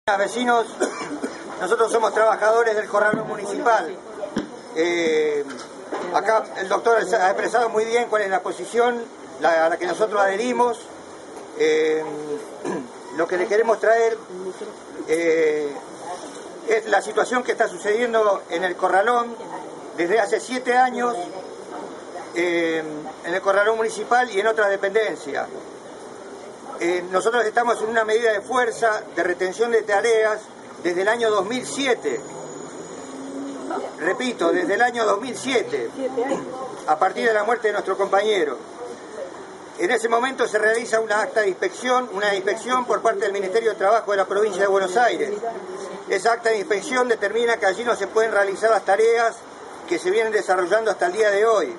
Vecinos, nosotros somos trabajadores del corralón municipal. Acá el doctor ha expresado muy bien cuál es la posición a la que nosotros adherimos. Lo que le queremos traer es la situación que está sucediendo en el corralón desde hace 7 años, en el corralón municipal y en otras dependencias. Nosotros estamos en una medida de fuerza de retención de tareas desde el año 2007. Repito, desde el año 2007, a partir de la muerte de nuestro compañero. En ese momento se realiza una inspección por parte del Ministerio de Trabajo de la provincia de Buenos Aires. Esa acta de inspección determina que allí no se pueden realizar las tareas que se vienen desarrollando hasta el día de hoy.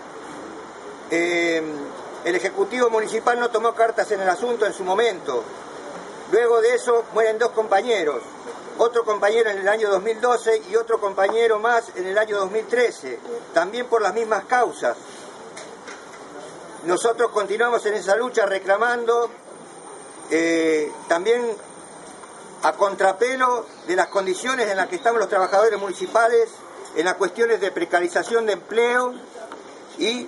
El Ejecutivo Municipal no tomó cartas en el asunto en su momento. Luego de eso mueren 2 compañeros. Otro compañero en el año 2012 y otro compañero más en el año 2013. También por las mismas causas. Nosotros continuamos en esa lucha reclamando también a contrapelo de las condiciones en las que estamos los trabajadores municipales en las cuestiones de precarización de empleo y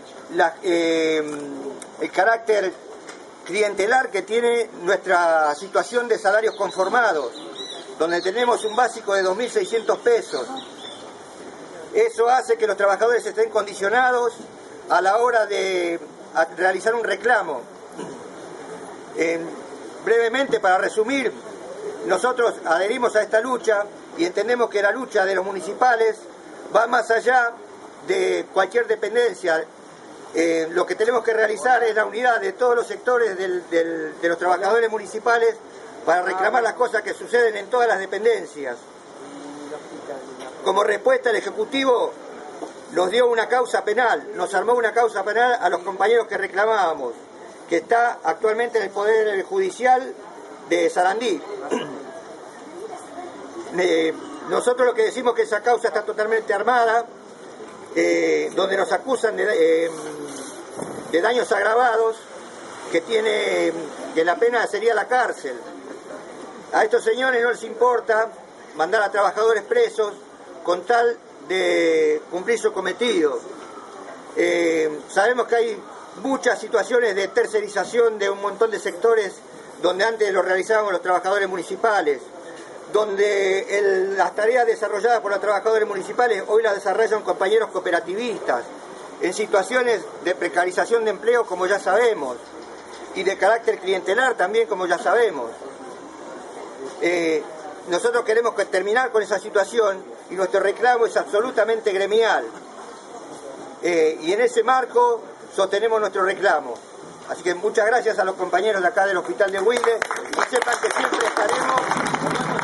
el carácter clientelar que tiene nuestra situación de salarios conformados, donde tenemos un básico de 2.600 pesos. Eso hace que los trabajadores estén condicionados a la hora de realizar un reclamo. Brevemente, para resumir, nosotros adherimos a esta lucha y entendemos que la lucha de los municipales va más allá de cualquier dependencia. Lo que tenemos que realizar es la unidad de todos los sectores de los trabajadores municipales para reclamar las cosas que suceden en todas las dependencias. Como respuesta, el Ejecutivo nos dio una causa penal, nos armó una causa penal a los compañeros que reclamábamos, que está actualmente en el Poder Judicial de Sarandí. Nosotros lo que decimos es que esa causa está totalmente armada, donde nos acusan de daños agravados, que la pena sería la cárcel. A estos señores no les importa mandar a trabajadores presos con tal de cumplir su cometido. Sabemos que hay muchas situaciones de tercerización de un montón de sectores donde antes lo realizábamos los trabajadores municipales, donde las tareas desarrolladas por los trabajadores municipales hoy las desarrollan compañeros cooperativistas, en situaciones de precarización de empleo, como ya sabemos, y de carácter clientelar también, como ya sabemos. Nosotros queremos terminar con esa situación y nuestro reclamo es absolutamente gremial. Y en ese marco sostenemos nuestro reclamo. Así que muchas gracias a los compañeros de acá del Hospital de Wilde y sepan que siempre estaremos